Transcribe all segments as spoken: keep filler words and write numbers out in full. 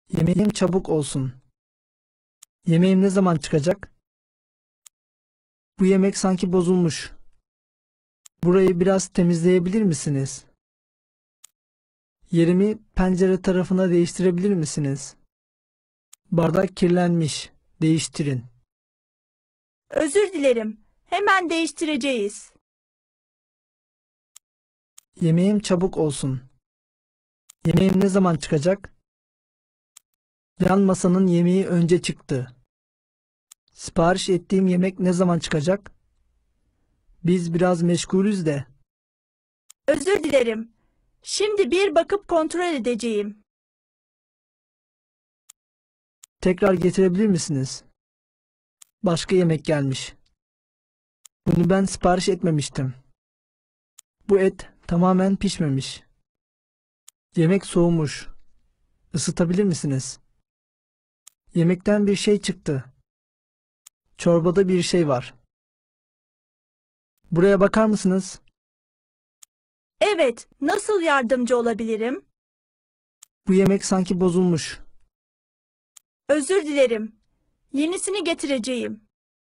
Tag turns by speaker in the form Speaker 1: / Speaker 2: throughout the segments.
Speaker 1: Yemeğim çabuk olsun. Yemeğim ne zaman çıkacak? Bu yemek sanki bozulmuş. Burayı biraz temizleyebilir misiniz? Yerimi pencere tarafına değiştirebilir misiniz? Bardak kirlenmiş. Değiştirin.
Speaker 2: Özür dilerim. Hemen değiştireceğiz.
Speaker 1: Yemeğim çabuk olsun. Yemeğim ne zaman çıkacak? Yan masanın yemeği önce çıktı. Sipariş ettiğim yemek ne zaman çıkacak? Biz biraz meşgulüz de.
Speaker 2: Özür dilerim. Şimdi bir bakıp kontrol edeceğim.
Speaker 1: Tekrar getirebilir misiniz? Başka yemek gelmiş. Bunu ben sipariş etmemiştim. Bu et tamamen pişmemiş. Yemek soğumuş. Isıtabilir misiniz? Yemekten bir şey çıktı. Çorbada bir şey var. Buraya bakar mısınız?
Speaker 2: Evet, nasıl yardımcı olabilirim?
Speaker 1: Bu yemek sanki bozulmuş.
Speaker 2: Özür dilerim. Yenisini getireceğim.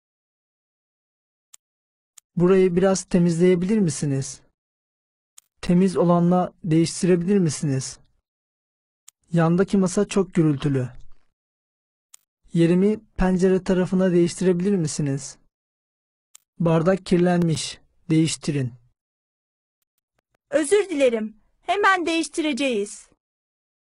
Speaker 1: Burayı biraz temizleyebilir misiniz? Temiz olanla değiştirebilir misiniz? Yandaki masa çok gürültülü. Yerimi pencere tarafına değiştirebilir misiniz? Bardak kirlenmiş. Değiştirin.
Speaker 2: Özür dilerim. Hemen değiştireceğiz.